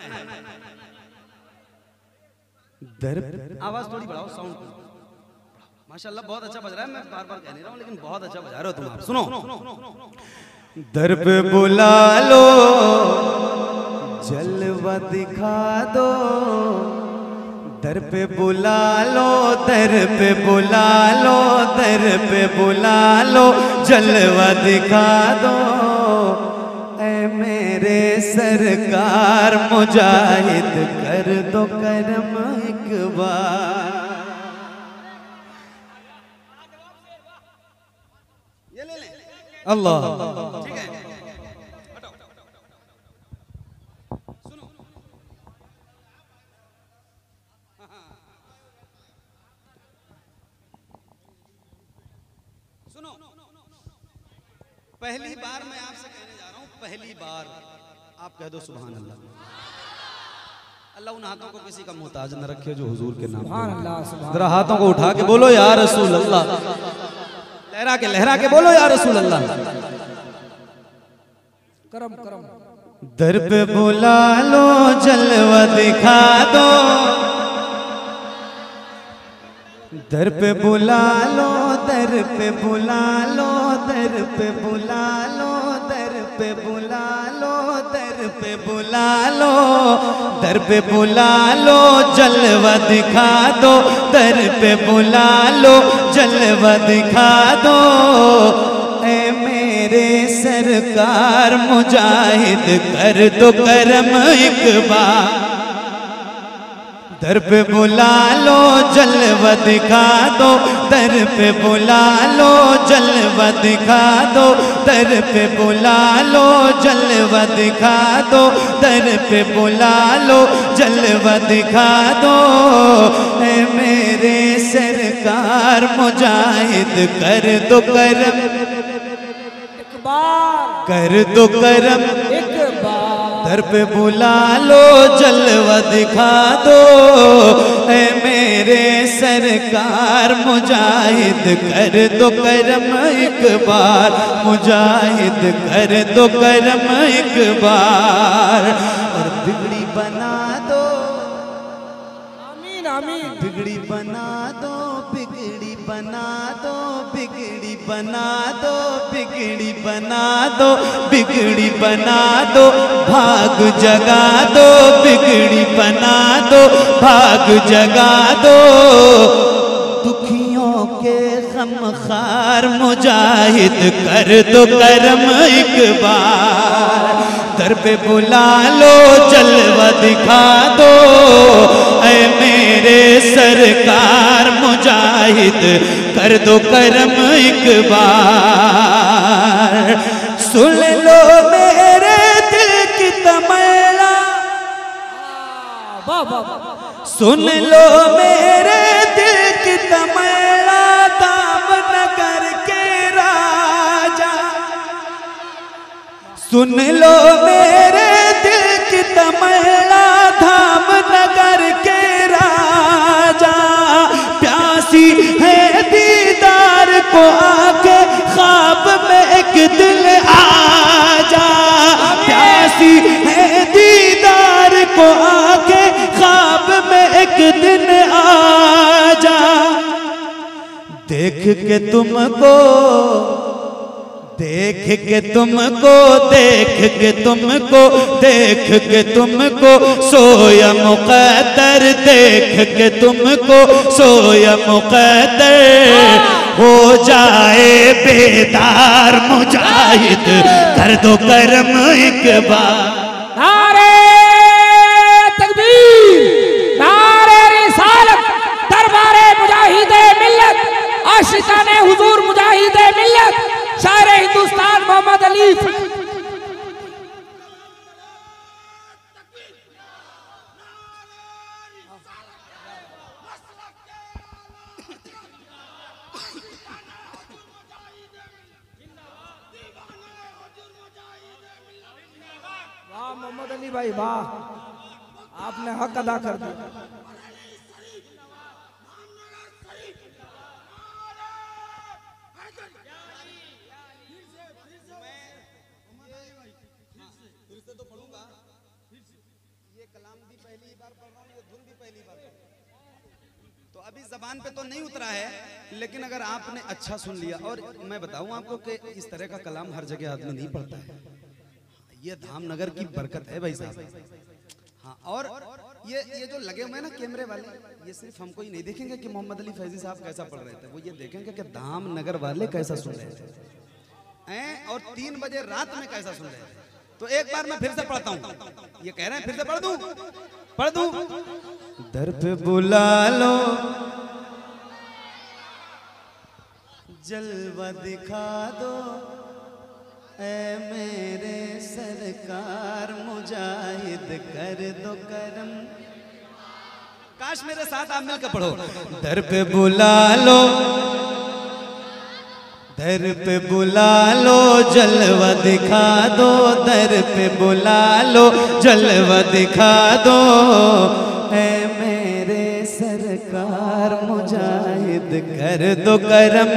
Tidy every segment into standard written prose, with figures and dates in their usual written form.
आवाज थोड़ी बढ़ाओ, साउंड। माशाल्लाह बहुत अच्छा बज रहा है, मैं बार बार कह नहीं रहा हूँ, लेकिन बहुत अच्छा बजा रहे हो तुम। आप सुनो। दर पे बुला लो, जलवा दिखा दो, दर पे बुला लो, दर पे बुला लो, दर पे बुला लो, जलवा दिखा दो, ऐ मेरे सरकार मुजाहिद कर दो करम एक बार। ये ले ले अल्लाह, ठीक है। सुनो, सुनो, पहली बार मैं आपसे कहने जा रहा हूं, पहली बार आप कह दो सुभान अल्लाह। अल्लाह उन हाथों को किसी का मोहताज न रखे जो हुजूर के नाम। सुभान अल्लाह। जरा हाथों को उठा के बोलो या रसूल अल्लाह, लहरा के बोलो या रसूल अल्लाह। करम करम। दर पे बुला लो, जलवा दिखा दो, दर पे बुला लो, दर पे बुला लो, दर पे बुला लो, दर पे बुला लो, दर पे बुला लो, दर पे बुला लो, जलवा दिखा दो, दर पे बुला लो, जलवा दिखा दो, ऐ मेरे सरकार मुजाहिद कर दो करम एक बार। दर पे बुला लो, जलवा दिखा दो, दर पे बुला लो, जलवा दिखा दो, दर पे बुला लो, जलवा दिखा दो, दर पे बुला लो, जलवा दिखा दो, ऐ मेरे सरकार मुजाहिद कर दो करम एक बार, कर दो करम एक बार। दर पे बुला लो, जलवा दिखा दो, ऐ मेरे सरकार मुजाहिद कर दो करम एक बार, मुजाहिद कर दो करम एक बार। और बिगड़ी बना दो, आमीन आमीन। बिगड़ी बना दो, बिगड़ी बना दो, बिगड़ी बना दो, बिगड़ी बना दो, बिगड़ी बना दो, भाग जगा दो, बिगड़ी बना दो, भाग जगा दो, दुखियों के गमखार मुजाहिद कर दो करम एक बार। दर पे बुला लो, जलवा दिखा दो, ऐ मेरे सरकार मुजाहिद कर दो करम एक बार। सुन लो मेरे दिल की तमन्ना, सुन लो मेरे दिल की तमन्ना, दामनगर के राजा, सुन लो मेरे दिल की तमन्ना, धामनगर के राजा, प्यासी है दीदार को आके ख्वाब में एक दिल आजा, प्यासी है दीदार को आके ख्वाब में एक दिन आजा, देख के तुमको, देख के तुमको, देख के तुमको, देख के तुमको सोया मुक़द्दर, देख के तुमको सोया मुक़द्दर, हो जाए बेदार मुजाहिद कर दो करम एक बार। नारे तकबीर, नारे रिसालत, दरबारे मुजाहिदे मिल्लत, आशिकाने हुजूर मुजाहिदे मिल्लत, शायर हिंदुस्तान मोहम्मद अली। वाह मोहम्मद अली भाई वाह, आपने हक अदा कर दिया। तो पढ़ूंगा ये कलाम कलाम भी पहली बार पढ़ रहा हूँ, ये धुन भी पहली बार पढ़ रहा हूँ। तो अभी जबान पे तो नहीं उतरा है, लेकिन अगर आपने अच्छा सुन लिया, और मैं बताऊं आपको कि इस तरह का कलाम हर जगह आदमी नहीं पढ़ता है। ये धामनगर की बरकत है भाई साहब। हाँ, और ये जो लगे हुए हैं ना कैमरे वाले, ये सिर्फ हमको ही नहीं देखेंगे कि मोहम्मद अली फैजी साहब कैसा पढ़ रहे थे, वो ये देखेंगे कि धामनगर वाले कैसा सुन रहे थे और 3 बजे रात में कैसा सुन रहे थे। तो एक बार मैं फिर से पढ़ता हूँ, ये कह रहे हैं फिर से पढ़ दूं। दर पे बुला लो, जलवा दिखा दो, ऐ मेरे सरकार, मुजाहिद कर दो करम। काश मेरे साथ आप मिलकर पढ़ो। दर पे बुला लो, दर पे बुला लो, जलवा दिखा दो, दर पे बुला लो, जलवा दिखा दो, ऐ मेरे सरकार, मुजाहिद कर दो करम।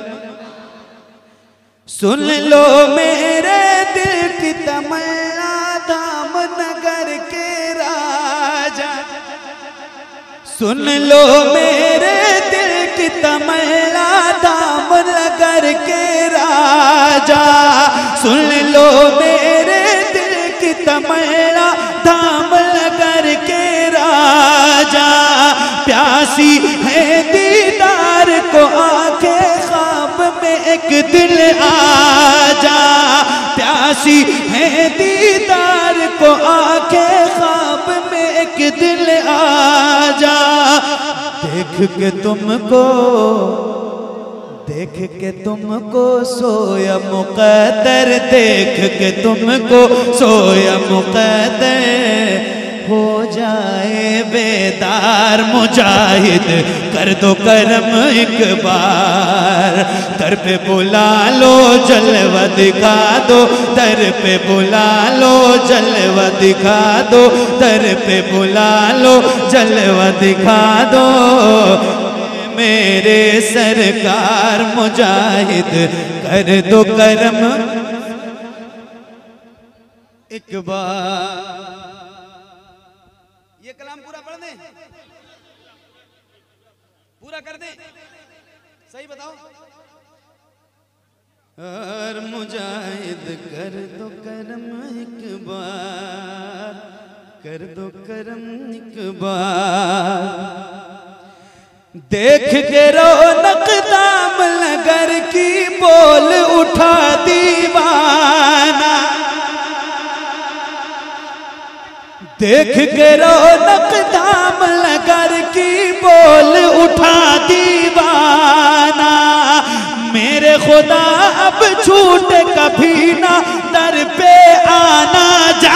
सुन लो मेरे दिल की तमन्ना, धामनगर के राजा। सुन लो मेरे दिल की तमन्ना, धामनगर के राजा। सुन लो मेरे दिल की तमन्ना, धामनगर के राजा। प्यासी है दीदार को आंखें, ख्वाब में एक दिल आजा। प्यासी है दीदार को आंखें, ख्वाब में एक दिल आजा। देख के तुमको सोया मुक़द्दर, देख के तुमको सोया मुक़द्दर, हो जाए बेदार, मुजाहिद कर दो करम एक बार। दर पे बुला लो, जलवा दिखा दो, दर पे बुला लो, जलवा दिखा दो, दर पे बुला लो, जलवा दिखा दो, मेरे सरकार, मुजाहिद कर दो करम एक बार। ये कलाम पूरा पढ़ दें, पूरा कर दें, सही बताओ। और मुजाहिद कर दो करम एक बार, कर दो करम एक बार। देख के रौनक दामनगर की, बोल उठा दीवाना। देख के रौनक दामनगर की, बोल उठा दीवाना। मेरे खुदा अब छूटे कभी ना, दर पे आना जा।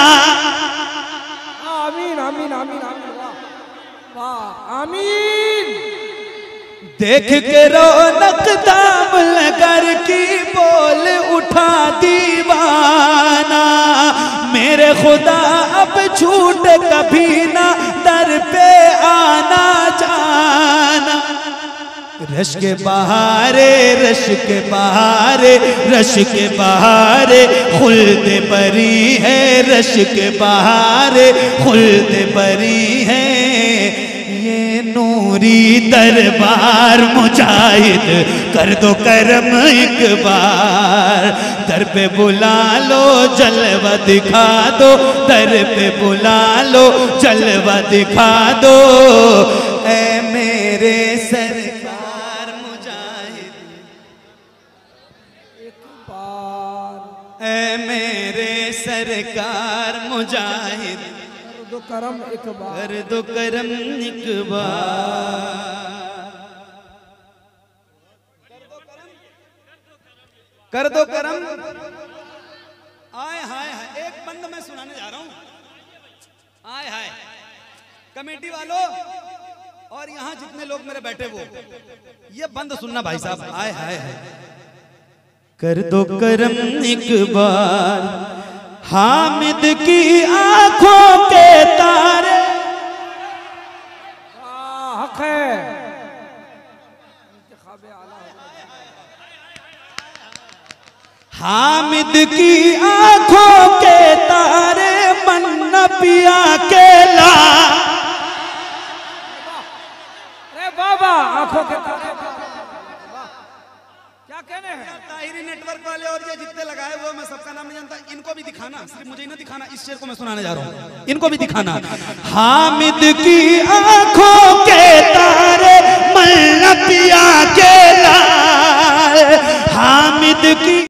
आमीन आमीन आमीन आमीन, वाह वाह, आमीन। देख के रौनक दामनगर की, बोल उठा दीवाना। मेरे खुदा अब छूटे कभी ना, दर पे आना जाना। रश के बहारे, रश के बहारे, रश के बहारे, खुल्द बरी है, रश के बहारे, खुल्द बरी है। ये नूरी दरबार, मुजाहिद कर दो करम एक बार। दर पे बुला लो, जलवा दिखा दो, दर पे बुला लो, जलवा दिखा दो, ऐ मेरे सरकार, मुजाहिद एक बार, ऐ मेरे सरकार, मुजाहिद कर दो करम एक बार, कर दो करम एक बार। कर दो करम। आय हाय हाय, एक बंद मैं सुनाने जा रहा हूं। आय हाय, कमेटी वालों और यहां जितने लोग मेरे बैठे वो, ये बंद सुनना भाई साहब। आय हाय हाय, कर दो करम एक बार, हामिद की आंखों के तारे। हक है, हामिद की आंखों के तारे, मन्ना पिया के नेटवर्क वाले और ये जितने लगाए हुए मैं सबका नाम नहीं जानता, इनको भी दिखाना, सिर्फ मुझे ही ना दिखाना, इस शेर को मैं सुनाने जा रहा हूँ, इनको भी दिखाना। हामिद की आंखों के तारे मल्लपिया के लाल, हामिद की